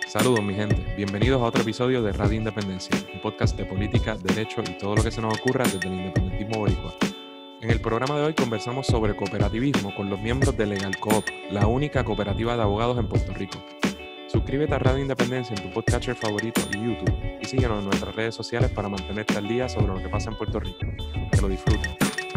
Saludos mi gente, bienvenidos a otro episodio de Radio Independencia, un podcast de política, derecho y todo lo que se nos ocurra desde el independentismo boricua. En el programa de hoy conversamos sobre cooperativismo con los miembros de Legal Coop, la única cooperativa de abogados en Puerto Rico. Suscríbete a Radio Independencia en tu podcatcher favorito y YouTube y síguenos en nuestras redes sociales para mantenerte al día sobre lo que pasa en Puerto Rico. Que lo disfruten.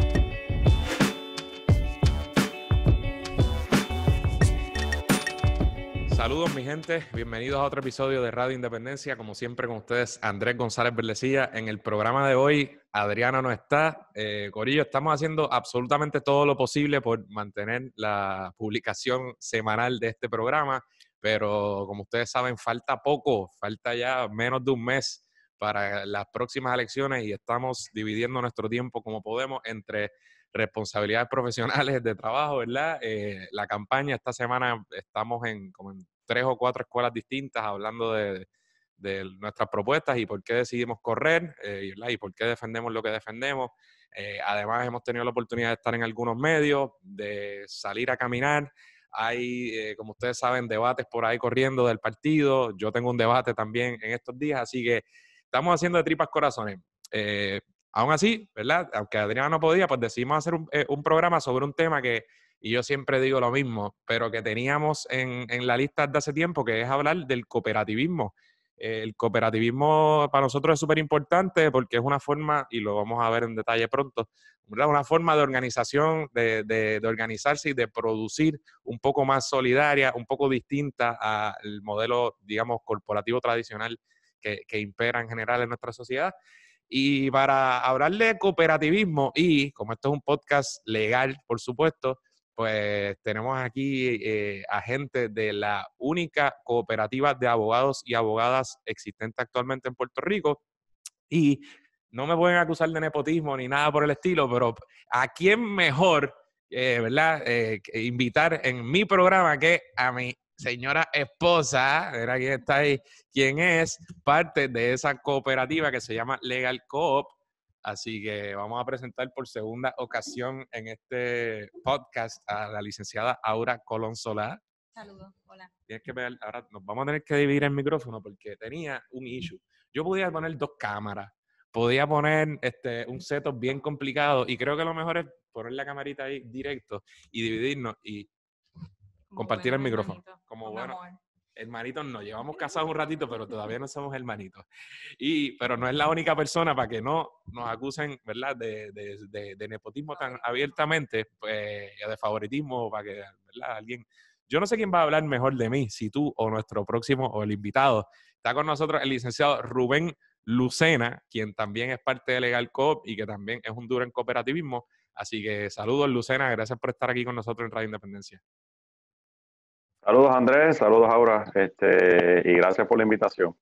Saludos mi gente, bienvenidos a otro episodio de Radio Independencia, como siempre con ustedes Andrés González Berlesilla. En el programa de hoy Adriana no está, Corillo, estamos haciendo absolutamente todo lo posible por mantener la publicación semanal de este programa, pero como ustedes saben falta poco, falta ya menos de un mes para las próximas elecciones y estamos dividiendo nuestro tiempo como podemos entre responsabilidades profesionales de trabajo, ¿verdad? La campaña esta semana estamos en 3 o 4 escuelas distintas hablando de nuestras propuestas y por qué decidimos correr, ¿verdad? Y por qué defendemos lo que defendemos. Además hemos tenido la oportunidad de estar en algunos medios, de salir a caminar. Hay, como ustedes saben, debates por ahí corriendo del partido. Yo tengo un debate también en estos días, así que estamos haciendo de tripas corazones. Aún así, ¿verdad? Aunque Adriana no podía, pues decidimos hacer un programa sobre un tema que, y yo siempre digo lo mismo, pero que teníamos en la lista desde hace tiempo, que es hablar del cooperativismo. El cooperativismo para nosotros es súper importante porque es una forma, y lo vamos a ver en detalle pronto, ¿verdad? Una forma de organización, de organizarse y de producir un poco más solidaria, un poco distinta al modelo, digamos, corporativo tradicional que impera en general en nuestra sociedad. Y para hablar de cooperativismo, y como esto es un podcast legal, por supuesto, pues tenemos aquí a gente de la única cooperativa de abogados y abogadas existente actualmente en Puerto Rico. Y no me pueden acusar de nepotismo ni nada por el estilo, pero ¿a quién mejor, verdad, invitar en mi programa que a mi señora esposa, era quien está ahí, quien es parte de esa cooperativa que se llama Legal Coop? Así que vamos a presentar por segunda ocasión en este podcast a la licenciada Aura Colón Solá. Saludos, hola. Tienes que ver, ahora nos vamos a tener que dividir el micrófono porque tenía un issue. Yo podía poner 2 cámaras, podía poner un setup bien complicado y creo que lo mejor es poner la camarita ahí directo y dividirnos y Como compartir el buenos micrófono. hermanitos, Como con bueno, amor. hermanitos no, llevamos casados un ratito, pero todavía no somos hermanitos. Pero no es la única persona para que no nos acusen, ¿verdad?, de nepotismo tan abiertamente, pues, de favoritismo, para que, ¿verdad?, alguien... Yo no sé quién va a hablar mejor de mí, si tú o nuestro próximo o el invitado. Está con nosotros el licenciado Rubén Lucena, quien también es parte de Legal Coop y que también es un duro en cooperativismo. Así que saludos, Lucena, gracias por estar aquí con nosotros en Radio Independencia. Saludos Andrés, saludos Aura, y gracias por la invitación.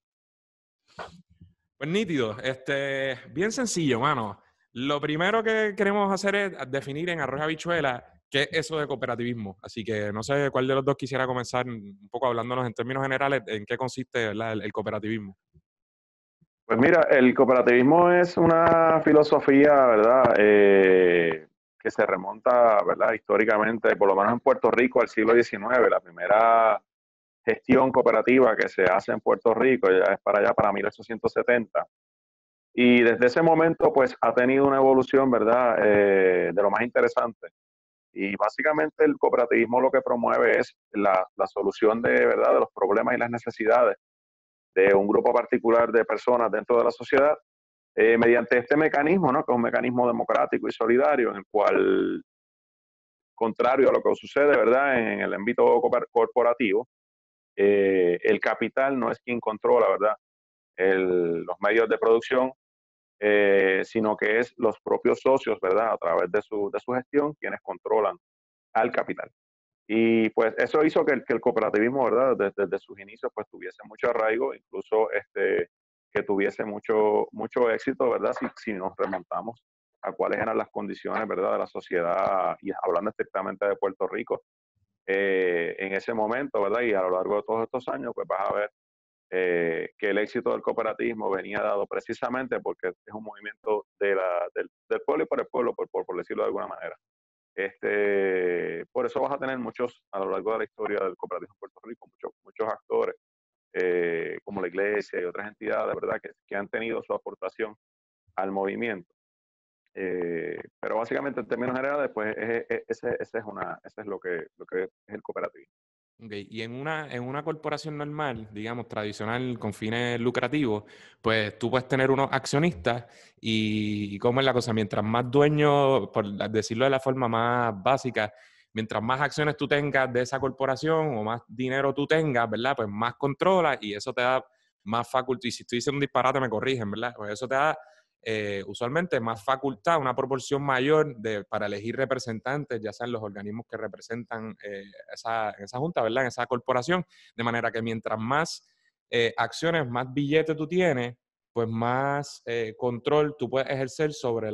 Pues nítido, bien sencillo, mano. Lo primero que queremos hacer es definir en arroz y habichuela qué es eso de cooperativismo. Así que no sé cuál de los dos quisiera comenzar un poco hablándonos en términos generales en qué consiste, ¿verdad?, el cooperativismo. Pues mira, el cooperativismo es una filosofía, ¿verdad? Que se remonta, ¿verdad? Históricamente, por lo menos en Puerto Rico, al siglo XIX. La primera gestión cooperativa que se hace en Puerto Rico ya es para allá, para 1870. Y desde ese momento, pues, ha tenido una evolución, ¿verdad? De lo más interesante. Y básicamente el cooperativismo lo que promueve es la solución de, ¿verdad?, de los problemas y las necesidades de un grupo particular de personas dentro de la sociedad, mediante este mecanismo, ¿no?, que es un mecanismo democrático y solidario, en el cual, contrario a lo que sucede, ¿verdad?, en el ámbito corporativo, el capital no es quien controla, ¿verdad?, los medios de producción, sino que es los propios socios, ¿verdad?, a través de su gestión, quienes controlan al capital. Y pues eso hizo que el cooperativismo, ¿verdad?, desde sus inicios, pues tuviese mucho arraigo, incluso que tuviese mucho éxito, ¿verdad?, si nos remontamos a cuáles eran las condiciones, ¿verdad?, de la sociedad, y hablando estrictamente de Puerto Rico, en ese momento, ¿verdad?, y a lo largo de todos estos años, pues vas a ver que el éxito del cooperativismo venía dado precisamente porque es un movimiento del pueblo y por el pueblo, por decirlo de alguna manera. Por eso vas a tener muchos, a lo largo de la historia del cooperativismo en Puerto Rico, muchos actores como la iglesia y otras entidades, ¿verdad? Que han tenido su aportación al movimiento. Pero básicamente en términos generales, pues ese es lo que es el cooperativismo. Okay. Y en una corporación normal, digamos, tradicional, con fines lucrativos, pues tú puedes tener unos accionistas y ¿cómo es la cosa? Mientras más dueños, por decirlo de la forma más básica, mientras más acciones tú tengas de esa corporación o más dinero tú tengas, ¿verdad? Pues más controlas y eso te da más facultad. Y si estoy diciendo un disparate, me corrigen, ¿verdad? Pues eso te da usualmente más facultad, una proporción mayor para elegir representantes, ya sean los organismos que representan esa junta, ¿verdad? En esa corporación, de manera que mientras más acciones, más billetes tú tienes, pues más control tú puedes ejercer sobre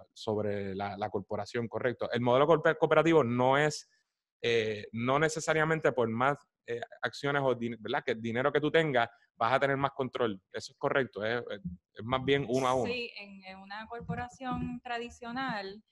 la corporación, correcto. El modelo cooperativo no es, no necesariamente por más acciones o ¿verdad? Que el dinero que tú tengas vas a tener más control. Eso es correcto, es más bien uno a uno. Sí, en una corporación tradicional,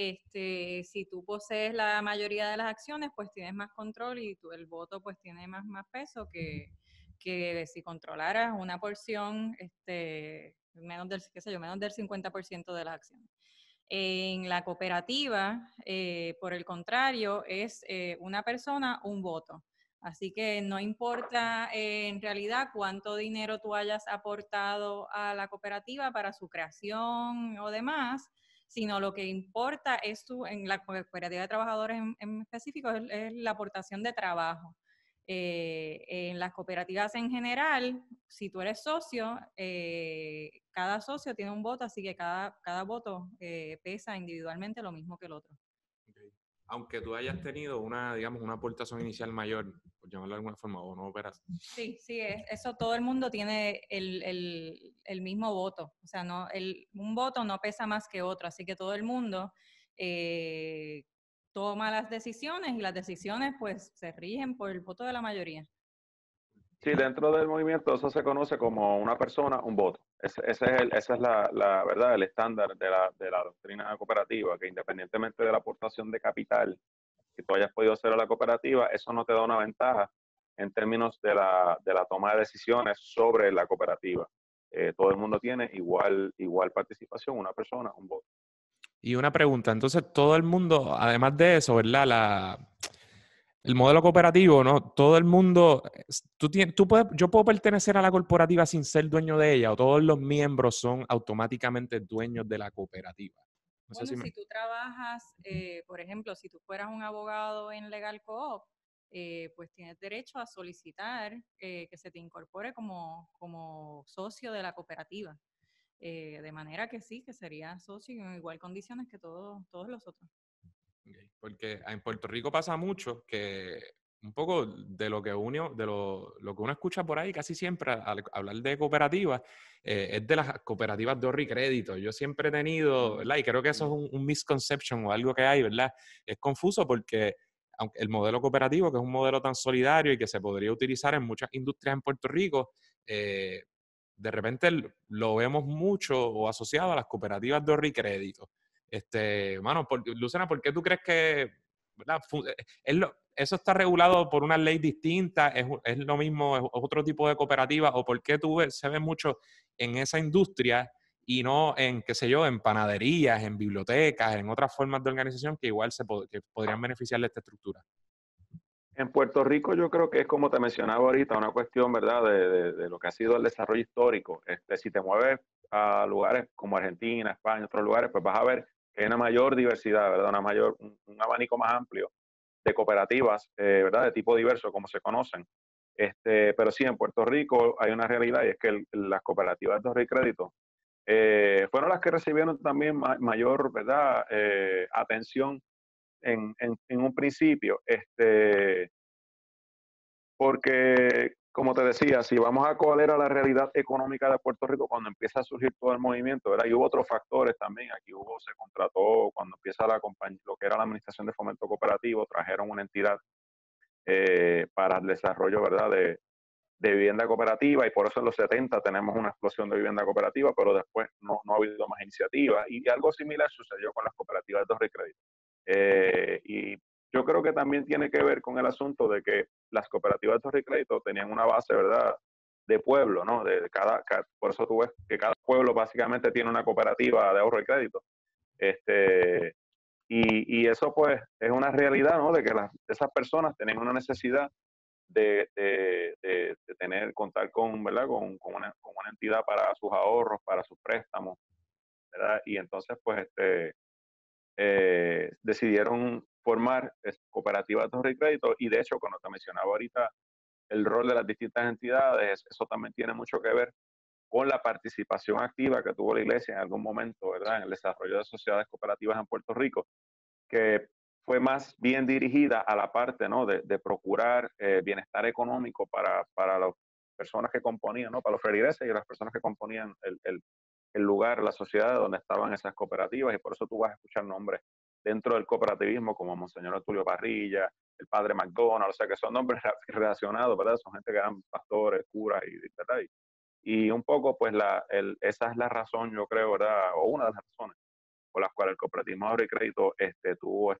si tú posees la mayoría de las acciones, pues tienes más control y el voto pues tiene más peso que si controlaras una porción, menos del, qué sé yo, menos del 50% de las acciones. En la cooperativa, por el contrario, es una persona, un voto. Así que no importa en realidad cuánto dinero tú hayas aportado a la cooperativa para su creación o demás, sino lo que importa es en la cooperativa de trabajadores en específico, es la aportación de trabajo. En las cooperativas en general, si tú eres socio, cada socio tiene un voto, así que cada voto pesa individualmente lo mismo que el otro. Okay. Aunque tú hayas tenido una, digamos, una aportación inicial mayor, por llamarlo de alguna forma, o no operas. Sí, sí, eso todo el mundo tiene el mismo voto. O sea, un voto no pesa más que otro, así que todo el mundo toma las decisiones y las decisiones pues se rigen por el voto de la mayoría. Sí, dentro del movimiento eso se conoce como una persona, un voto. Esa es la verdad, el estándar de la doctrina cooperativa, que independientemente de la aportación de capital que tú hayas podido hacer a la cooperativa, eso no te da una ventaja en términos de la toma de decisiones sobre la cooperativa. Todo el mundo tiene igual participación, una persona, un voto. Y una pregunta, entonces todo el mundo, además de eso, ¿verdad? El modelo cooperativo, ¿no? Todo el mundo, yo puedo pertenecer a la corporativa sin ser dueño de ella, o todos los miembros son automáticamente dueños de la cooperativa. No sé Bueno, si me... si tú trabajas, por ejemplo, si tú fueras un abogado en Legal Coop, pues tienes derecho a solicitar que se te incorpore como socio de la cooperativa. De manera que sí, que sería socio en igual condiciones que todos los otros. Okay. Porque en Puerto Rico pasa mucho que un poco de lo que lo que uno escucha por ahí casi siempre al hablar de cooperativas es de las cooperativas de ahorro y crédito. Yo siempre he tenido, ¿verdad? Y creo que eso es un misconception o algo que hay, ¿verdad? Es confuso porque aunque el modelo cooperativo, que es un modelo tan solidario y que se podría utilizar en muchas industrias en Puerto Rico, de repente lo vemos mucho o asociado a las cooperativas de ahorro y crédito. Mano, Lucena, ¿por qué tú crees que, ¿verdad? Eso está regulado por una ley distinta? ¿Es lo mismo, es otro tipo de cooperativa? ¿O por qué se ve mucho en esa industria y no en, qué sé yo, en panaderías, en bibliotecas, en otras formas de organización que igual que podrían beneficiar de esta estructura? En Puerto Rico yo creo que es como te mencionaba ahorita, una cuestión, ¿verdad?, de lo que ha sido el desarrollo histórico. Si te mueves a lugares como Argentina, España, otros lugares, pues vas a ver que hay una mayor diversidad, ¿verdad?, un abanico más amplio de cooperativas, ¿verdad?, de tipo diverso, como se conocen. Pero sí, en Puerto Rico hay una realidad y es que las cooperativas de ahorro y crédito fueron las que recibieron también mayor, ¿verdad?, atención en un principio, porque, como te decía, si vamos a cuál era la realidad económica de Puerto Rico cuando empieza a surgir todo el movimiento, ¿verdad? Y hubo otros factores también, se contrató, cuando empieza la compañía, lo que era la Administración de Fomento Cooperativo, trajeron una entidad para el desarrollo, ¿verdad?, de vivienda cooperativa, y por eso en los 70 tenemos una explosión de vivienda cooperativa, pero después no ha habido más iniciativas, y algo similar sucedió con las cooperativas de ahorro y crédito. Y yo creo que también tiene que ver con el asunto de que las cooperativas de ahorro y crédito tenían una base, ¿verdad?, de pueblo, ¿no? Por eso tú ves que cada pueblo básicamente tiene una cooperativa de ahorro y crédito. Y eso pues es una realidad, ¿no? De que esas personas tienen una necesidad de contar con, ¿verdad? Con una entidad para sus ahorros, para sus préstamos, ¿verdad? Y entonces pues decidieron formar cooperativas de ahorro y crédito, y de hecho, cuando te mencionaba ahorita el rol de las distintas entidades, eso también tiene mucho que ver con la participación activa que tuvo la Iglesia en algún momento, ¿verdad? En el desarrollo de sociedades cooperativas en Puerto Rico, que fue más bien dirigida a la parte, ¿no? de procurar bienestar económico para las personas que componían, ¿no? Para los feligreses y las personas que componían el lugar, la sociedad donde estaban esas cooperativas, y por eso tú vas a escuchar nombres dentro del cooperativismo como Monseñor Tulio Parrilla, el Padre McDonald, o sea que son nombres relacionados, ¿verdad? Son gente que eran pastores, curas, ¿verdad? Y un poco, pues, esa es la razón, yo creo, ¿verdad? O una de las razones por las cuales el cooperativismo de ahorro y crédito tuvo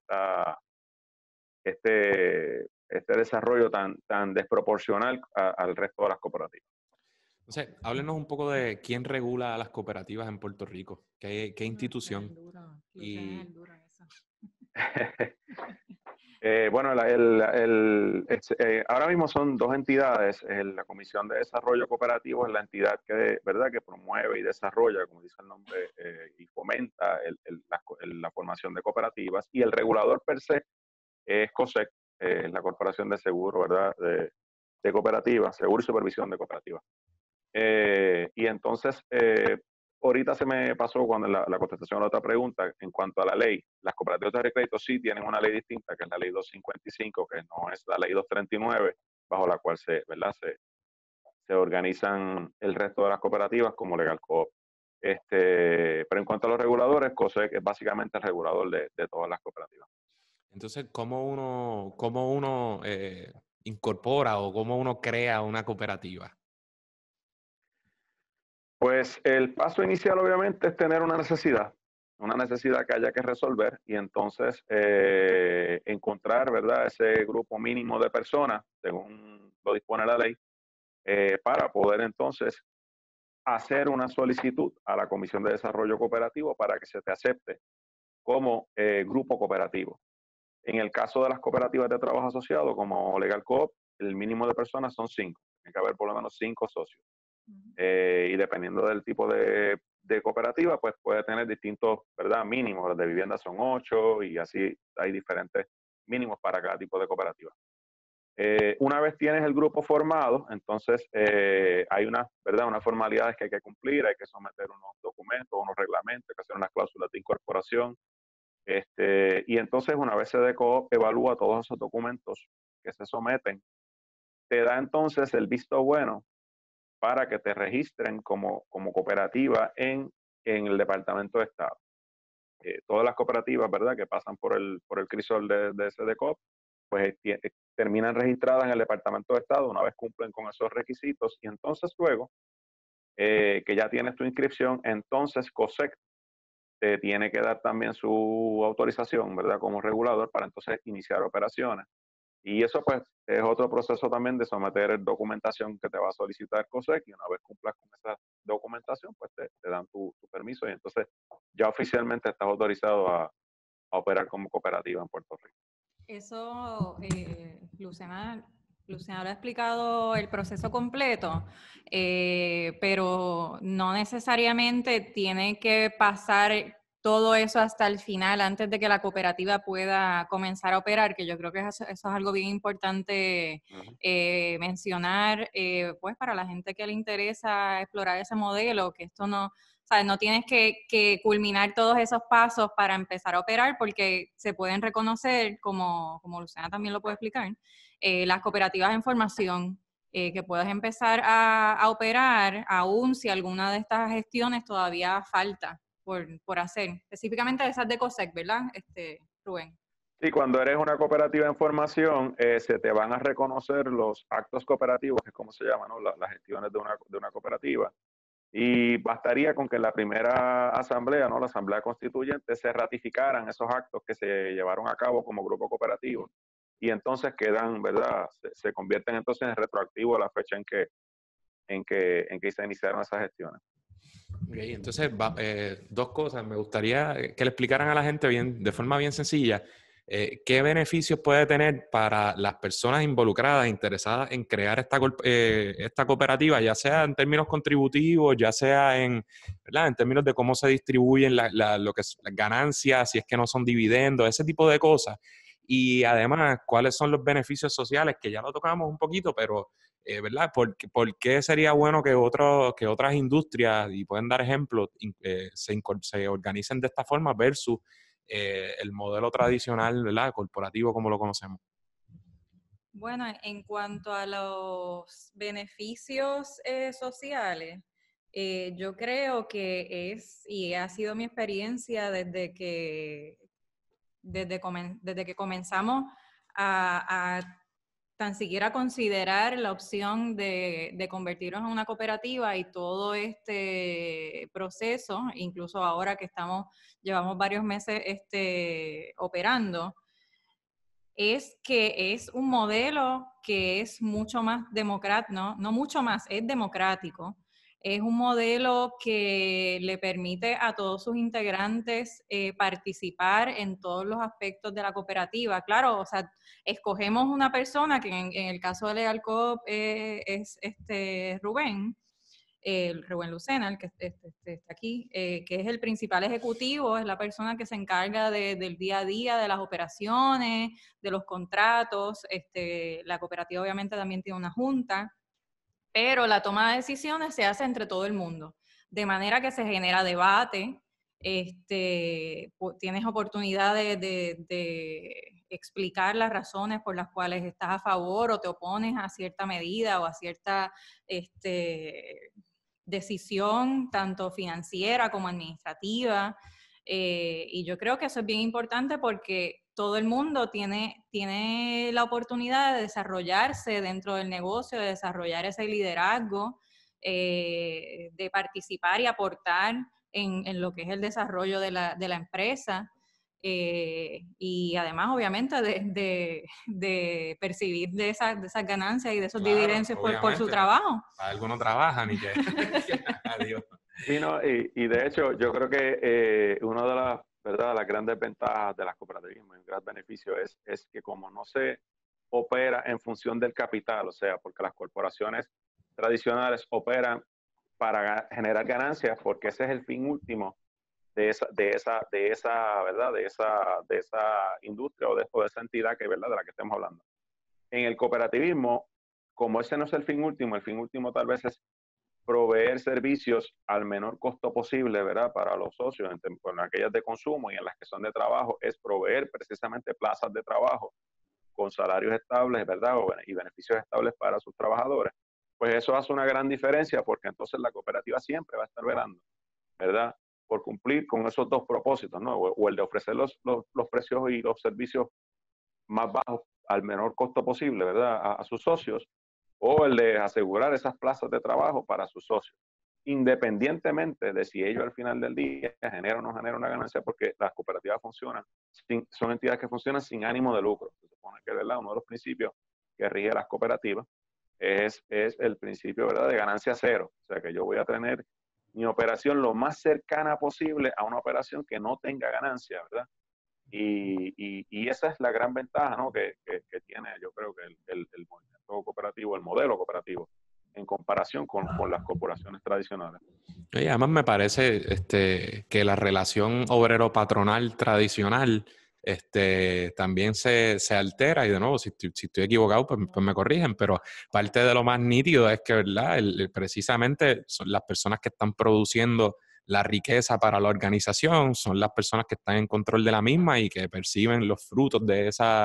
este desarrollo tan desproporcional al resto de las cooperativas. Entonces, háblenos un poco de quién regula las cooperativas en Puerto Rico, qué institución. Bueno, ahora mismo son dos entidades. La Comisión de Desarrollo Cooperativo es la entidad ¿verdad? Que promueve y desarrolla, como dice el nombre, y fomenta la formación de cooperativas. Y el regulador per se es COSEC, la Corporación de Seguro, ¿verdad? De Cooperativas, Seguro y Supervisión de Cooperativas. Y entonces, ahorita se me pasó cuando la contestación a la otra pregunta, en cuanto a la ley, las cooperativas de crédito sí tienen una ley distinta, que es la ley 255, que no es la ley 239, bajo la cual ¿verdad? Se organizan el resto de las cooperativas como Legal Coop. Pero en cuanto a los reguladores, COSEC es básicamente el regulador de todas las cooperativas. Entonces, ¿cómo uno incorpora o cómo uno crea una cooperativa? Pues el paso inicial obviamente es tener una necesidad que haya que resolver, y entonces encontrar, ¿verdad? Ese grupo mínimo de personas, según lo dispone la ley, para poder entonces hacer una solicitud a la Comisión de Desarrollo Cooperativo para que se te acepte como grupo cooperativo. En el caso de las cooperativas de trabajo asociado, como Legal Coop, el mínimo de personas son 5. Tiene que haber por lo menos 5 socios. Y dependiendo del tipo de cooperativa, pues puede tener distintos, ¿verdad? Mínimos. Los de vivienda son 8, y así hay diferentes mínimos para cada tipo de cooperativa. Una vez tienes el grupo formado, entonces hay ¿verdad? Unas formalidades que hay que cumplir, hay que someter unos documentos, unos reglamentos, hay que hacer unas cláusulas de incorporación. Y entonces, una vez SEDECOOP evalúa todos esos documentos que se someten, te da entonces el visto bueno para que te registren como cooperativa en el Departamento de Estado. Todas las cooperativas, ¿verdad?, que pasan por el crisol de SEDECOP, pues terminan registradas en el Departamento de Estado una vez cumplen con esos requisitos, y entonces luego que ya tienes tu inscripción, entonces COSEC te tiene que dar también su autorización, ¿verdad?, como regulador para entonces iniciar operaciones. Y eso pues es otro proceso también de someter documentación que te va a solicitar COSEC, y una vez cumplas con esa documentación, pues te dan tu permiso, y entonces ya oficialmente estás autorizado a operar como cooperativa en Puerto Rico. Eso, Luciana lo ha explicado el proceso completo, pero no necesariamente tiene que pasar todo eso hasta el final, antes de que la cooperativa pueda comenzar a operar, que yo creo que eso es algo bien importante mencionar, pues para la gente que le interesa explorar ese modelo, que esto no... O sea, no tienes que culminar todos esos pasos para empezar a operar, porque se pueden reconocer, como Luciana también lo puede explicar, las cooperativas en formación, que puedes empezar a operar aún si alguna de estas gestiones todavía falta por hacer. Específicamente esas de COSEC, ¿verdad, Rubén? Sí, cuando eres una cooperativa en formación, se te van a reconocer los actos cooperativos, que es como se llama, ¿no? Las gestiones de una cooperativa. Y bastaría con que en la primera asamblea, ¿no?, la asamblea constituyente, se ratificaran esos actos que se llevaron a cabo como grupo cooperativo, y entonces quedan, ¿verdad? Se convierten entonces en retroactivo a la fecha en que se iniciaron esas gestiones. Okay, entonces, dos cosas. Me gustaría que le explicaran a la gente bien, de forma bien sencilla, qué beneficios puede tener para las personas involucradas, interesadas en crear esta cooperativa, ya sea en términos contributivos, ya sea ¿verdad? En términos de cómo se distribuyen lo que es las ganancias, si es que no son dividendos, ese tipo de cosas. Y además, cuáles son los beneficios sociales, que ya lo tocamos un poquito, pero ¿verdad? ¿Por qué sería bueno que otras industrias, y pueden dar ejemplos, se organicen de esta forma versus el modelo tradicional, ¿verdad? Corporativo como lo conocemos? Bueno, en cuanto a los beneficios sociales, yo creo que y ha sido mi experiencia desde que comenzamos a tan siquiera considerar la opción de convertirnos en una cooperativa y todo este proceso, incluso ahora que llevamos varios meses operando, es que es un modelo que es mucho más democrático, no mucho más, es democrático. Es un modelo que le permite a todos sus integrantes participar en todos los aspectos de la cooperativa. Claro, o sea, escogemos una persona que en el caso de Legal Coop es Rubén, Rubén Lucena, el que está aquí, que es el principal ejecutivo, es la persona que se encarga del día a día, de las operaciones, de los contratos. La cooperativa obviamente también tiene una junta, pero la toma de decisiones se hace entre todo el mundo, de manera que se genera debate, tienes oportunidad de explicar las razones por las cuales estás a favor o te opones a cierta medida o a cierta decisión, tanto financiera como administrativa. Y yo creo que eso es bien importante porque todo el mundo tiene la oportunidad de desarrollarse dentro del negocio, de desarrollar ese liderazgo, de participar y aportar en lo que es el desarrollo de la empresa. Y además, obviamente, de percibir de esas ganancias y de esos dividendos por su trabajo. Algunos trabajan y que adiós. Sí, no, y de hecho, yo creo que una de las, ¿verdad?, las grandes ventajas de las cooperativismos y un gran beneficio es que como no se opera en función del capital, o sea, porque las corporaciones tradicionales operan para generar ganancias, porque ese es el fin último ¿verdad?, de esa industria o de esa entidad que, ¿verdad?, de la que estamos hablando. En el cooperativismo, como ese no es el fin último tal vez es proveer servicios al menor costo posible, ¿verdad?, para los socios, en aquellas de consumo y en las que son de trabajo, es proveer precisamente plazas de trabajo con salarios estables, ¿verdad?, y beneficios estables para sus trabajadores. Pues eso hace una gran diferencia porque entonces la cooperativa siempre va a estar velando, ¿verdad?, por cumplir con esos dos propósitos, ¿no? O el de ofrecer los precios y los servicios más bajos al menor costo posible, ¿verdad?, a sus socios, o el de asegurar esas plazas de trabajo para sus socios, independientemente de si ellos al final del día generan o no generan una ganancia, porque las cooperativas funcionan, son entidades que funcionan sin ánimo de lucro. Se supone que, ¿verdad?, uno de los principios que rige las cooperativas es el principio, ¿verdad?, de ganancia cero. O sea, que yo voy a tener mi operación lo más cercana posible a una operación que no tenga ganancia, ¿verdad? Y esa es la gran ventaja, ¿no?, que tiene, yo creo que el movimiento cooperativo, el modelo cooperativo, en comparación con las corporaciones tradicionales. Y además me parece que la relación obrero-patronal tradicional también se altera, y de nuevo, si estoy equivocado, pues me corrigen, pero parte de lo más nítido es que, ¿verdad?, precisamente son las personas que están produciendo la riqueza para la organización, son las personas que están en control de la misma y que perciben los frutos de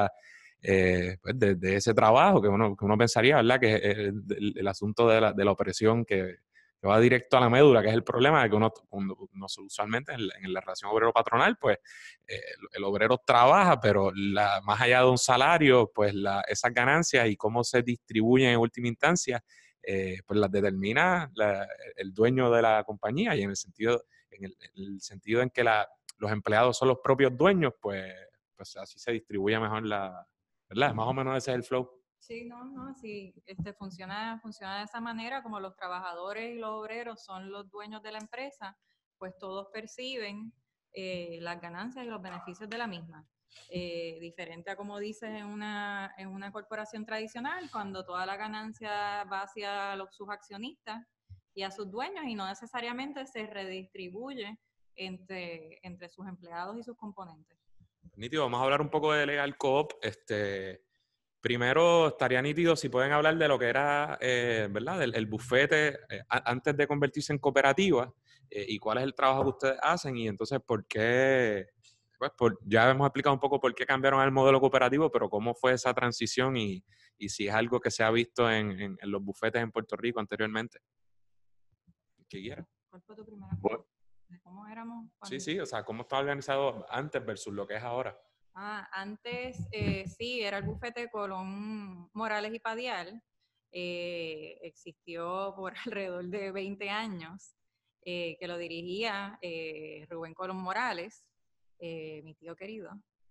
pues de ese trabajo que uno pensaría, ¿verdad?, que es el asunto de la opresión que va directo a la médula, que es el problema de que uno usualmente en la relación obrero-patronal, pues el obrero trabaja, pero más allá de un salario, pues esas ganancias y cómo se distribuyen en última instancia, pues las determina el dueño de la compañía, y en el sentido en que los empleados son los propios dueños, pues así se distribuye mejor ¿verdad? Más o menos ese es el flow. Sí, sí, funciona de esa manera, como los trabajadores y los obreros son los dueños de la empresa, pues todos perciben las ganancias y los beneficios de la misma. Diferente a como dices en una corporación tradicional, cuando toda la ganancia va hacia sus accionistas y a sus dueños y no necesariamente se redistribuye entre sus empleados y sus componentes. Nítido, vamos a hablar un poco de Legal Coop. Primero, estaría nítido si pueden hablar de lo que era, ¿verdad? El bufete antes de convertirse en cooperativa y cuál es el trabajo que ustedes hacen y entonces por qué, pues ya hemos explicado un poco por qué cambiaron al modelo cooperativo, pero cómo fue esa transición y si es algo que se ha visto en los bufetes en Puerto Rico anteriormente. ¿Qué quiera? ¿Cuál fue tu primera pregunta? ¿De cómo éramos? Sí, o sea, ¿cómo está organizado antes versus lo que es ahora? Antes sí, era el bufete Colón Morales y Padial. Existió por alrededor de 20 años, que lo dirigía Rubén Colón Morales, mi tío querido,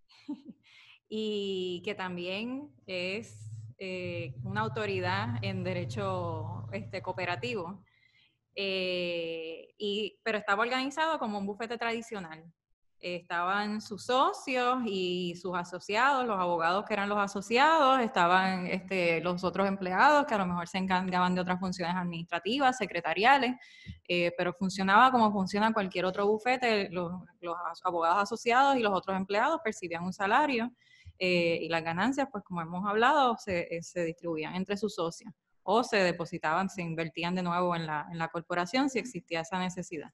y que también es una autoridad en derecho cooperativo. Pero estaba organizado como un bufete tradicional. Estaban sus socios y sus asociados, los abogados que eran los asociados, estaban los otros empleados que a lo mejor se encargaban de otras funciones administrativas, secretariales, pero funcionaba como funciona cualquier otro bufete. Los abogados asociados y los otros empleados percibían un salario y las ganancias, pues como hemos hablado, se distribuían entre sus socios o se depositaban, se invertían de nuevo en la corporación si existía esa necesidad.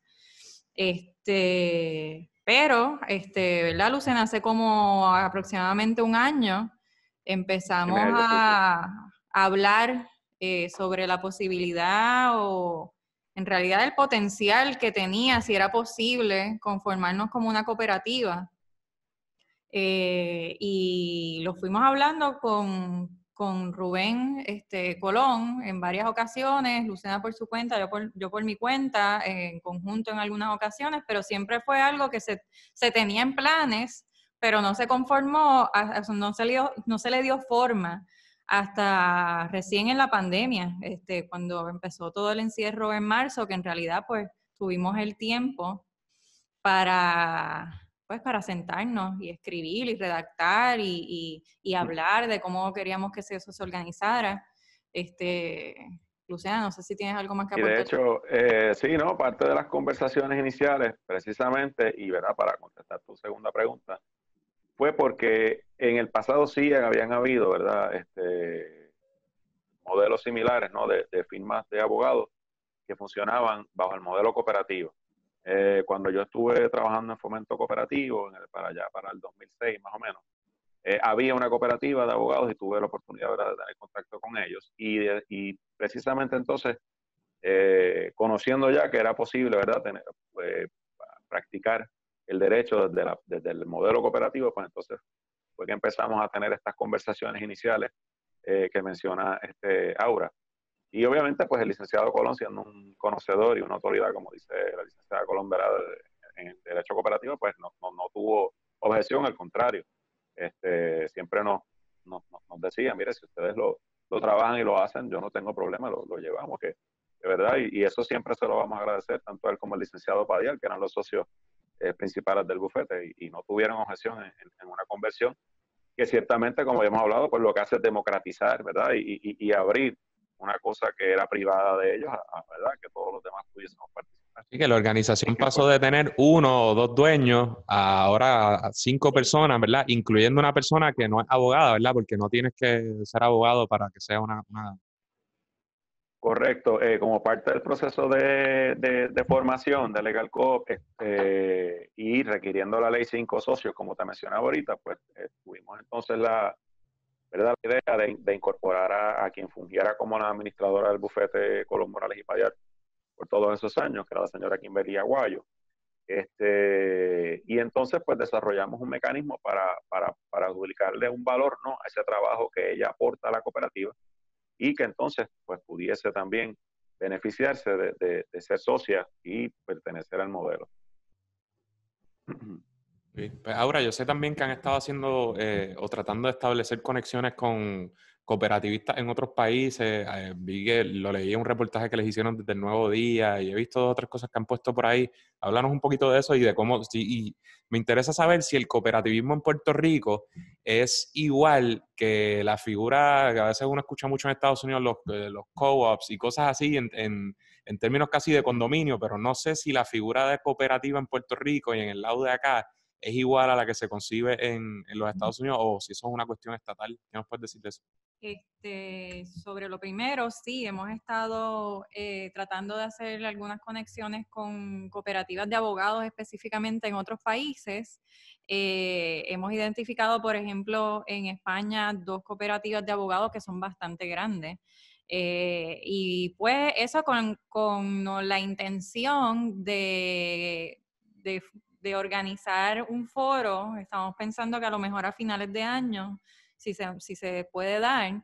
Pero, ¿verdad, Lucena? Hace como aproximadamente un año empezamos a hablar sobre la posibilidad o en realidad el potencial que tenía, si era posible, conformarnos como una cooperativa. Y lo fuimos hablando con Rubén Colón en varias ocasiones, Lucena por su cuenta, yo por mi cuenta, en conjunto en algunas ocasiones, pero siempre fue algo que se tenía en planes, pero no se conformó, no se le dio forma hasta recién en la pandemia, cuando empezó todo el encierro en marzo, que en realidad pues tuvimos el tiempo para sentarnos y escribir y redactar y hablar de cómo queríamos que eso se organizara. Luciana, no sé si tienes algo más que aportar. Y de hecho, sí, ¿no? Parte de las conversaciones iniciales, precisamente, y ¿verdad? Para contestar tu segunda pregunta, fue porque en el pasado sí habían habido, ¿verdad? Modelos similares, ¿no? De firmas de abogados que funcionaban bajo el modelo cooperativo. Cuando yo estuve trabajando en fomento cooperativo, para el 2006 más o menos, había una cooperativa de abogados y tuve la oportunidad, ¿verdad?, de tener contacto con ellos. Y precisamente entonces, conociendo ya que era posible, ¿verdad?, practicar el derecho desde el modelo cooperativo, pues entonces fue que empezamos a tener estas conversaciones iniciales que menciona Aura. Y obviamente, pues el licenciado Colón, siendo un conocedor y una autoridad, como dice la licenciada Colón, ¿verdad?, en el derecho cooperativo, pues no tuvo objeción, al contrario. Siempre nos decía, mire, si ustedes lo trabajan y lo hacen, yo no tengo problema, lo llevamos, que de verdad, y eso siempre se lo vamos a agradecer, tanto a él como al licenciado Padial, que eran los socios principales del bufete, y no tuvieron objeción en una conversión, que ciertamente, como ya hemos hablado, pues lo que hace es democratizar, ¿verdad? Y abrir una cosa que era privada de ellos, ¿verdad? Que todos los demás pudiésemos participar. Así que la organización pasó de tener 1 o 2 dueños a ahora 5 personas, ¿verdad? Incluyendo una persona que no es abogada, ¿verdad? Porque no tienes que ser abogado para que sea una... Correcto. Como parte del proceso de formación de Legal Coop y requiriendo la ley 5 socios, como te mencionaba ahorita, pues tuvimos entonces la idea de incorporar a quien fungiera como la administradora del bufete Colón Morales y Padial por todos esos años, que era la señora Kimberly Aguayo. Y entonces pues desarrollamos un mecanismo para adjudicarle un valor, ¿no?, a ese trabajo que ella aporta a la cooperativa y que entonces pues pudiese también beneficiarse de ser socia y pertenecer al modelo. Sí. Pues ahora, yo sé también que han estado haciendo o tratando de establecer conexiones con cooperativistas en otros países. Vi que lo leí en un reportaje que les hicieron desde el Nuevo Día y he visto otras cosas que han puesto por ahí. Háblanos un poquito de eso y de cómo, y me interesa saber si el cooperativismo en Puerto Rico es igual que la figura que a veces uno escucha mucho en Estados Unidos, los co-ops y cosas así en términos casi de condominio, pero no sé si la figura de cooperativa en Puerto Rico y en el lado de acá es igual a la que se concibe en los Estados Unidos o si eso es una cuestión estatal. ¿Qué nos puedes decir de eso? Sobre lo primero, sí, hemos estado tratando de hacer algunas conexiones con cooperativas de abogados específicamente en otros países. Hemos identificado, por ejemplo, en España 2 cooperativas de abogados que son bastante grandes. Y pues eso con la intención de organizar un foro. Estamos pensando que a lo mejor a finales de año, si se puede dar,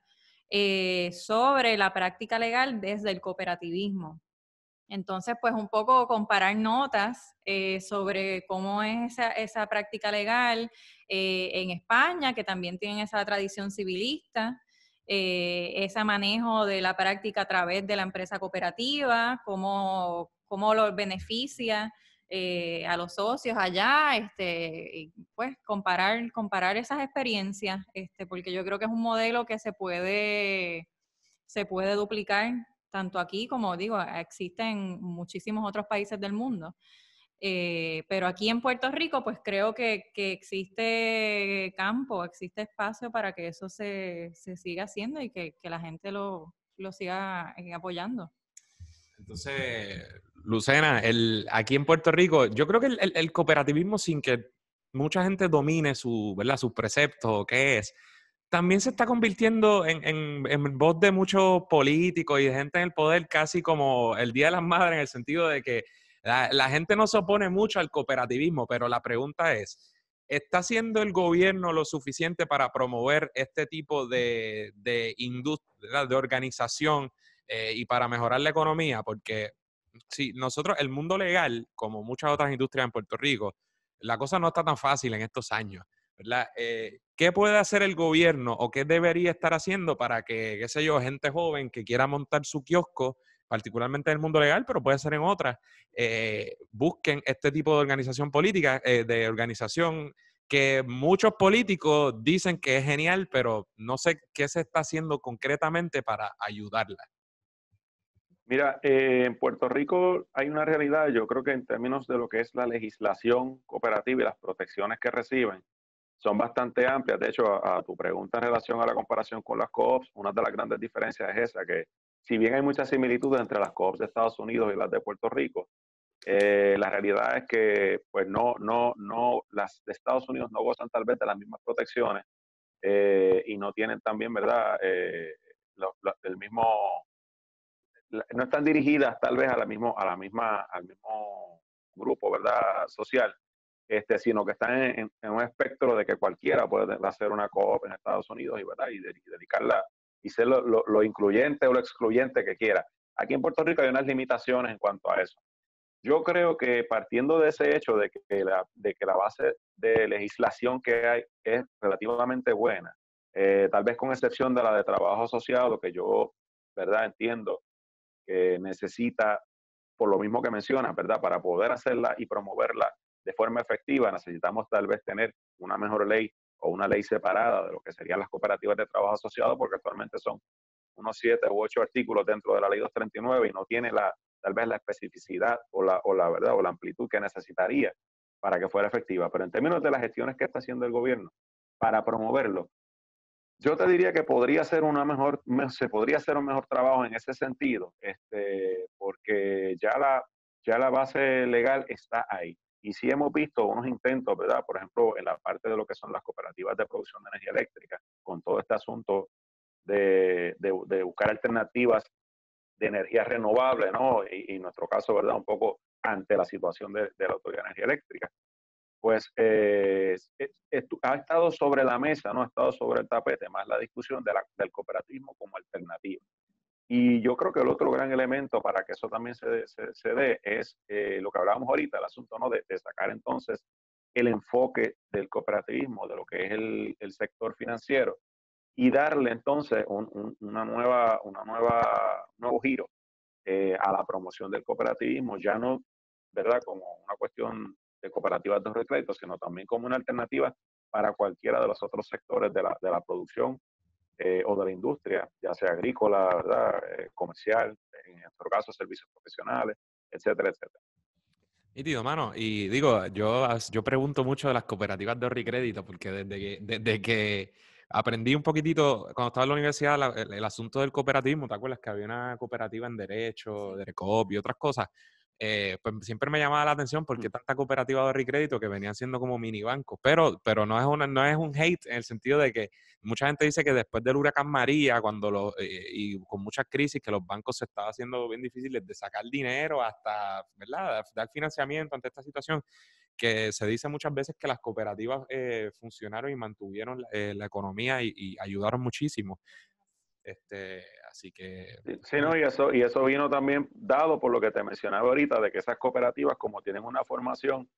sobre la práctica legal desde el cooperativismo. Entonces, pues un poco comparar notas sobre cómo es esa práctica legal en España, que también tienen esa tradición civilista, ese manejo de la práctica a través de la empresa cooperativa, cómo los beneficia a los socios allá, y pues comparar esas experiencias, porque yo creo que es un modelo que se puede duplicar tanto aquí como digo, existe en muchísimos otros países del mundo. Pero aquí en Puerto Rico, pues creo que existe campo, existe espacio para que eso se siga haciendo y que la gente lo siga apoyando. Entonces, Lucena, aquí en Puerto Rico, yo creo que el cooperativismo, sin que mucha gente domine ¿verdad? Sus preceptos o qué es, también se está convirtiendo en voz de muchos políticos y de gente en el poder, casi como el Día de las Madres, en el sentido de que la gente no se opone mucho al cooperativismo, pero la pregunta es, ¿está haciendo el gobierno lo suficiente para promover este tipo de industria, de organización y para mejorar la economía? Porque si nosotros, el mundo legal, como muchas otras industrias en Puerto Rico, la cosa no está tan fácil en estos años, ¿verdad? ¿Qué puede hacer el gobierno o qué debería estar haciendo para que, qué sé yo, gente joven que quiera montar su kiosco, particularmente en el mundo legal, pero puede ser en otras, busquen este tipo de organización política, de organización que muchos políticos dicen que es genial, pero no sé qué se está haciendo concretamente para ayudarla? Mira, en Puerto Rico hay una realidad, yo creo que en términos de lo que es la legislación cooperativa y las protecciones que reciben, son bastante amplias. De hecho, a tu pregunta en relación a la comparación con las co-ops, una de las grandes diferencias es esa, que si bien hay muchas similitudes entre las co-ops de Estados Unidos y las de Puerto Rico, la realidad es que pues no, las de Estados Unidos no gozan tal vez de las mismas protecciones y no tienen también, ¿verdad? El mismo, no están dirigidas tal vez al mismo grupo, ¿verdad? Social, sino que están en un espectro de que cualquiera puede hacer una co-op en Estados Unidos y, ¿verdad? Y dedicarla y ser lo incluyente o lo excluyente que quiera. Aquí en Puerto Rico hay unas limitaciones en cuanto a eso. Yo creo que partiendo de ese hecho de que la base de legislación que hay es relativamente buena, tal vez con excepción de la de trabajo asociado, que yo, ¿verdad? Entiendo que necesita, por lo mismo que mencionas, ¿verdad? Para poder hacerla y promoverla de forma efectiva, necesitamos tal vez tener una mejor ley o una ley separada de lo que serían las cooperativas de trabajo asociado, porque actualmente son unos 7 u 8 artículos dentro de la ley 239 y no tiene tal vez la especificidad o la verdad o la amplitud que necesitaría para que fuera efectiva. Pero en términos de las gestiones que está haciendo el gobierno para promoverlo, yo te diría que se podría hacer un mejor trabajo en ese sentido, porque ya la base legal está ahí. Y sí hemos visto unos intentos, ¿verdad? Por ejemplo, en la parte de lo que son las cooperativas de producción de energía eléctrica, con todo este asunto de buscar alternativas de energía renovable, ¿no? Y en nuestro caso, ¿verdad? Un poco ante la situación de la Autoridad de Energía Eléctrica. Pues ha estado sobre la mesa, no ha estado sobre el tapete, más la discusión del cooperativismo como alternativa. Y yo creo que el otro gran elemento para que eso también se dé es lo que hablábamos ahorita, el asunto, ¿no? De sacar entonces el enfoque del cooperativismo, de lo que es el sector financiero, y darle entonces un nuevo giro a la promoción del cooperativismo, ya no, ¿verdad?, como una cuestión de cooperativas de ahorro y crédito, sino también como una alternativa para cualquiera de los otros sectores de la producción o de la industria, ya sea agrícola, ¿verdad?, comercial, en nuestro caso servicios profesionales, etcétera, etcétera. Nítido, mano. Y digo, yo pregunto mucho de las cooperativas de ahorro y crédito, porque desde que aprendí un poquitito, cuando estaba en la universidad, el asunto del cooperativismo, ¿te acuerdas? Que había una cooperativa en Derecho, Sí. Derecop y otras cosas. Pues siempre me llamaba la atención porque tanta cooperativa de ahorro y crédito que venían siendo como mini bancos. Pero no es un hate en el sentido de que mucha gente dice que después del huracán María, y con muchas crisis, que los bancos se estaba haciendo bien difíciles de sacar dinero hasta, ¿verdad?, dar financiamiento ante esta situación, que se dice muchas veces que las cooperativas funcionaron y mantuvieron la economía y ayudaron muchísimo. Así que... Sí, no, y eso vino también dado por lo que te mencionaba ahorita, de que esas cooperativas, como tienen una formación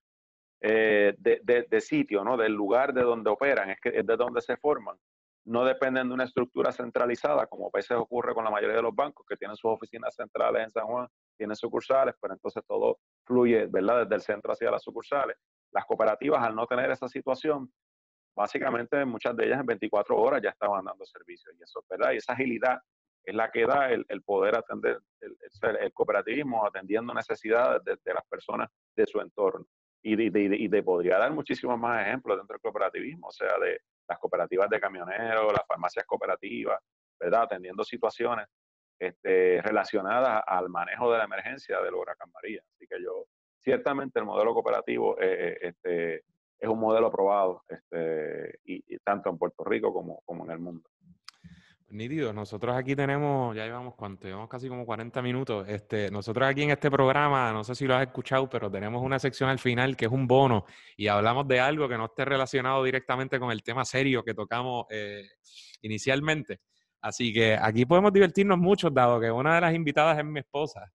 de sitio, ¿no?, del lugar de donde operan, es de donde se forman, no dependen de una estructura centralizada, como a veces ocurre con la mayoría de los bancos, que tienen sus oficinas centrales en San Juan, tienen sucursales, pero entonces todo fluye, ¿verdad?, desde el centro hacia las sucursales. Las cooperativas, al no tener esa situación, básicamente muchas de ellas en 24 horas ya estaban dando servicios, y eso, ¿verdad?, y esa agilidad es la que da el poder atender el cooperativismo, atendiendo necesidades de las personas de su entorno. Y podría dar muchísimos más ejemplos dentro del cooperativismo, o sea, de las cooperativas de camioneros, las farmacias cooperativas, ¿verdad?, atendiendo situaciones relacionadas al manejo de la emergencia del huracán María. Así que ciertamente el modelo cooperativo es un modelo aprobado, y tanto en Puerto Rico como en el mundo. Nítido, nosotros aquí tenemos, ya llevamos cuánto, llevamos casi como 40 minutos. Nosotros aquí en este programa, no sé si lo has escuchado, pero tenemos una sección al final que es un bono y hablamos de algo que no esté relacionado directamente con el tema serio que tocamos inicialmente. Así que aquí podemos divertirnos mucho, dado que una de las invitadas es mi esposa.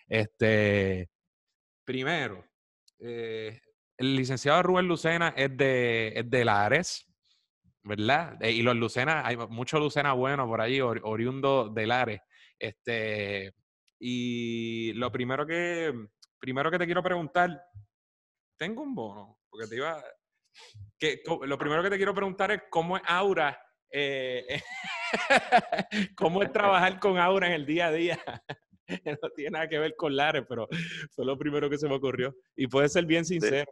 Primero, el licenciado Rubén Lucena es de Lares, ¿verdad? Y los Lucena, hay mucho Lucena bueno por ahí, oriundo de Lares. Y primero que te quiero preguntar, tengo un bono, porque lo primero que te quiero preguntar es cómo es Aura, cómo es trabajar con Aura en el día a día. No tiene nada que ver con Lares, pero fue lo primero que se me ocurrió. Y puede ser bien sincero.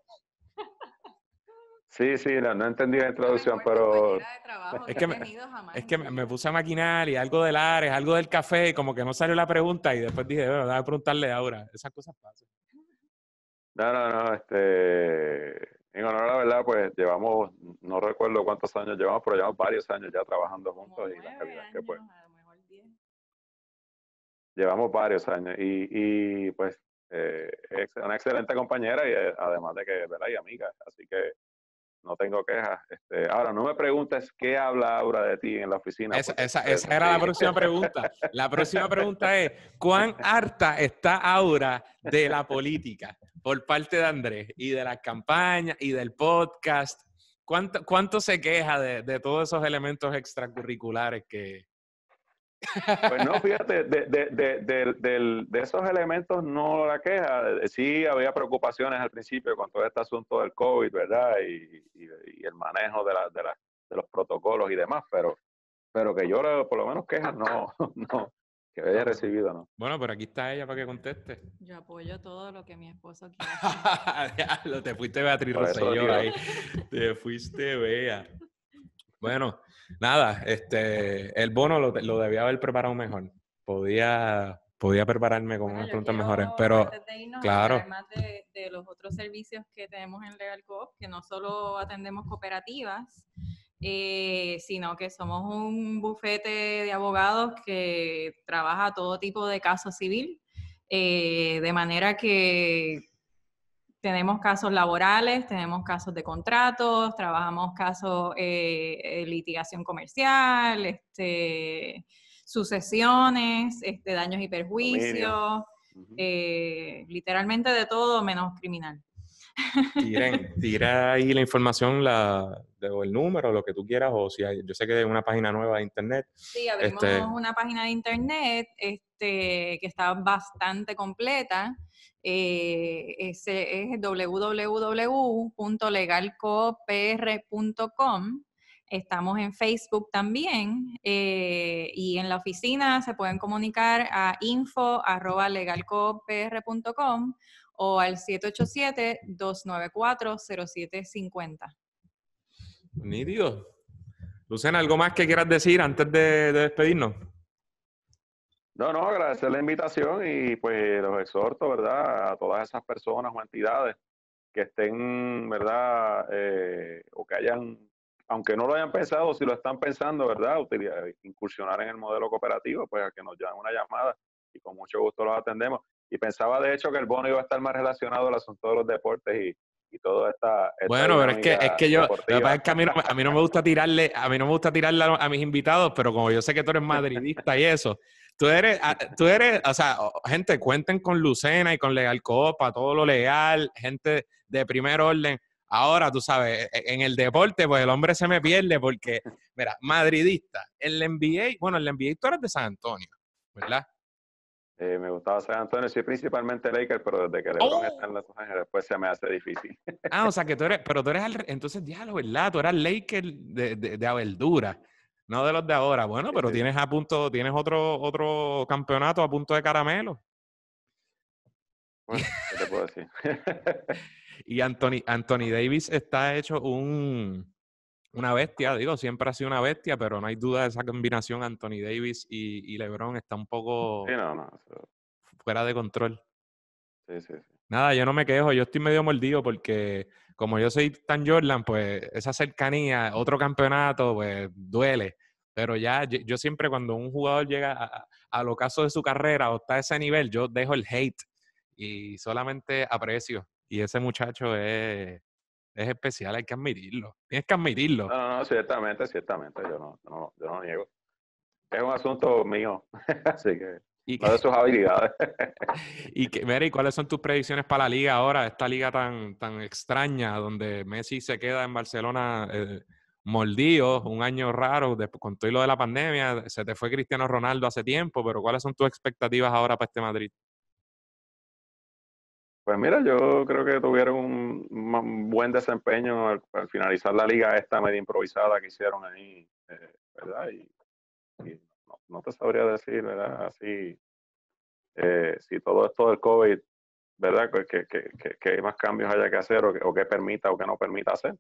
Sí, no entendí la introducción, mejor pero compañera de trabajo Es que que, he me, tenido jamás es en que mi me vida. puse a maquinar y algo del Ares, algo del café, y como que no salió la pregunta y después dije, bueno, déjame preguntarle ahora. Esas cosas pasan. no, en honor a la verdad, pues llevamos, no recuerdo cuántos años llevamos, pero llevamos varios años ya trabajando Como juntos, y la 9 realidad es que pues años, a lo mejor 10. llevamos varios años y pues es una excelente compañera y además de que, ¿verdad?, y amiga, así que no tengo quejas. Ahora, no me preguntes qué habla Aura de ti en la oficina, porque Esa era la próxima pregunta. La próxima pregunta es, ¿cuán harta está Aura de la política por parte de Andrés y de las campañas y del podcast? ¿Cuánto se queja de todos esos elementos extracurriculares que... Pues no, fíjate, de esos elementos no la queja. Sí había preocupaciones al principio con todo este asunto del COVID, ¿verdad? Y el manejo de los protocolos y demás, pero que yo por lo menos quejas no, no, que haya recibido, ¿no? Bueno, pero aquí está ella para que conteste. Yo apoyo todo lo que mi esposo quiera. Diablo, te fuiste Beatriz Por eso Rosselló digo, ahí. Te fuiste Bea. Bueno, nada, el bono lo debía haber preparado mejor. Podía prepararme con Bueno, unas yo preguntas quiero, mejores, pero antes de irnos, claro, hablar más de los otros servicios que tenemos en Legal Coop, que no solo atendemos cooperativas, sino que somos un bufete de abogados que trabaja todo tipo de casos civil, de manera que tenemos casos laborales, tenemos casos de contratos, trabajamos casos de litigación comercial, sucesiones, daños y dominio. perjuicios, literalmente de todo menos criminal. Tira ahí la información, o el número, lo que tú quieras, o si yo sé que es una página nueva de internet. Sí, abrimos una página de internet que está bastante completa. Ese es www.legalcooppr.com. Estamos en Facebook también, y en la oficina se pueden comunicar a info@legalcooppr.com o al 787-294-0750. Nítido. Lucena, ¿algo más que quieras decir antes de despedirnos? No, agradecer la invitación y pues los exhorto, ¿verdad? A todas esas personas o entidades que estén, ¿verdad? O que hayan, aunque no lo hayan pensado, si lo están pensando, ¿verdad? Incursionar en el modelo cooperativo, pues a que nos llamen una llamada y con mucho gusto los atendemos. Y pensaba de hecho que el bono iba a estar más relacionado al asunto de los deportes y toda esta Bueno, pero es que yo, lo que deportiva. pasa es que a mí no me gusta tirarle a mis invitados, pero como yo sé que tú eres madridista y eso, tú eres, o sea, gente, cuenten con Lucena y con Legal Coop, para todo lo legal, gente de primer orden. Ahora, tú sabes, en el deporte, pues el hombre se me pierde porque, mira, madridista, en el NBA, bueno, en el NBA tú eres de San Antonio, ¿verdad? Me gustaba San Antonio, sí, principalmente Lakers, pero desde que LeBron está en Los Ángeles, pues se me hace difícil. O sea que pero tú eres entonces, diálogo, ¿verdad? Tú eras Laker de Abeldura, no de los de ahora. Bueno, Sí, pero sí. tienes otro campeonato a punto de caramelo. Bueno, ¿qué te puedo decir? Y Anthony Davis está hecho una bestia, digo, siempre ha sido una bestia, pero no hay duda de esa combinación Anthony Davis y LeBron está un poco Sí, no, eso, fuera de control. sí. Nada, yo no me quejo, yo estoy medio mordido porque como yo soy tan Jordan, pues esa cercanía, otro campeonato, pues duele. Pero ya, yo siempre cuando un jugador llega al ocaso de su carrera o está a ese nivel, yo dejo el hate y solamente aprecio. Y ese muchacho es especial, hay que admitirlo. Tienes que admitirlo. No, ciertamente, yo no niego. Es un asunto mío, así que Y, no de sus habilidades. Mary, ¿cuáles son tus predicciones para la liga ahora? Esta liga tan extraña, donde Messi se queda en Barcelona mordido, un año raro, con todo lo de la pandemia. Se te fue Cristiano Ronaldo hace tiempo, pero ¿cuáles son tus expectativas ahora para este Madrid? Pues mira, yo creo que tuvieron un buen desempeño al finalizar la liga esta media improvisada que hicieron ahí, ¿verdad? Y no te sabría decir, ¿verdad? Así, si todo esto del COVID, ¿verdad? Que más cambios haya que hacer o que permita o que no permita hacer.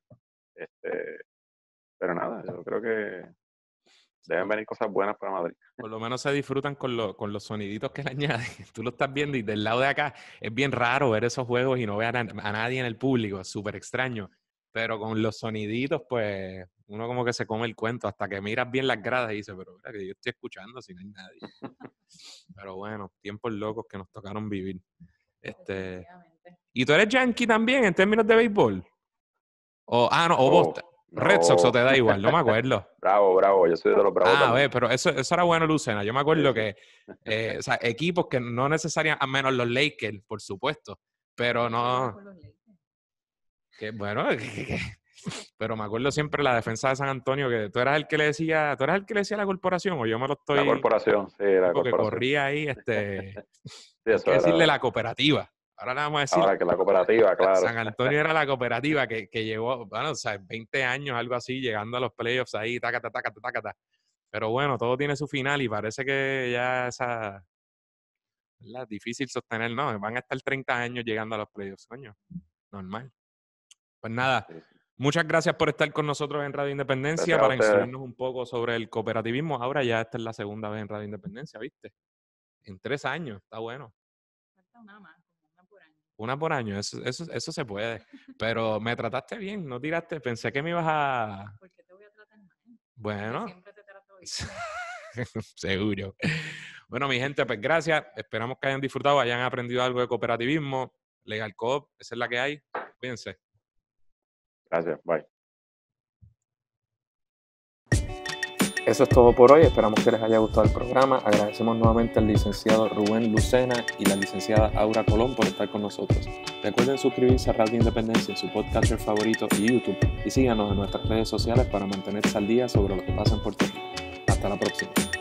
Pero nada, yo creo que deben venir cosas buenas para Madrid. Por lo menos se disfrutan con los soniditos que le añaden. Tú lo estás viendo y del lado de acá es bien raro ver esos juegos y no ver a nadie en el público, es súper extraño. Pero con los soniditos, pues uno como que se come el cuento hasta que miras bien las gradas y dices, pero mira que yo estoy escuchando si no hay nadie. Pero bueno, tiempos locos que nos tocaron vivir. ¿Y tú eres yankee también en términos de béisbol? O Boston. Red Sox, o te No. da igual, no me acuerdo. Bravo, yo soy de los Bravos también. Pero eso era bueno, Lucena. Yo me acuerdo Sí. que, o sea, equipos que no necesariamente, a menos los Lakers, por supuesto, pero no, que bueno, pero me acuerdo siempre la defensa de San Antonio, que tú eras el que le decía a la corporación, o yo me lo La estoy, corporación, sí, la porque corporación. corría ahí, Sí, hay que eso decirle era. la cooperativa. Ahora le vamos a decir, Ahora que la cooperativa, claro. San Antonio era la cooperativa que llevó, bueno, o sea, 20 años, algo así, llegando a los playoffs ahí, tácata, tácata, tácata. Pero bueno, todo tiene su final y parece que ya esa, ¿verdad? Difícil sostener, no, van a estar 30 años llegando a los playoffs, coño, normal. Pues nada, Sí. muchas gracias por estar con nosotros en Radio Independencia Gracias a para ustedes. instruirnos un poco sobre el cooperativismo. Ahora ya esta es la segunda vez en Radio Independencia, ¿viste? En 3 años, está bueno. Falta una más, una por año. Una por año, eso se puede. Pero me trataste bien, no tiraste, pensé que me ibas a... ¿Por qué te voy a tratar mal? Bueno, Yo siempre te trato bien. seguro. Bueno, mi gente, pues gracias. Esperamos que hayan disfrutado, hayan aprendido algo de cooperativismo. Legal Coop, esa es la que hay. Cuídense. Gracias, bye. Eso es todo por hoy. Esperamos que les haya gustado el programa. Agradecemos nuevamente al licenciado Rubén Lucena y la licenciada Aura Colón por estar con nosotros. Recuerden suscribirse a Radio Independencia en su podcaster favorito y YouTube. Y síganos en nuestras redes sociales para mantenerse al día sobre lo que pasa en Puerto Rico. Hasta la próxima.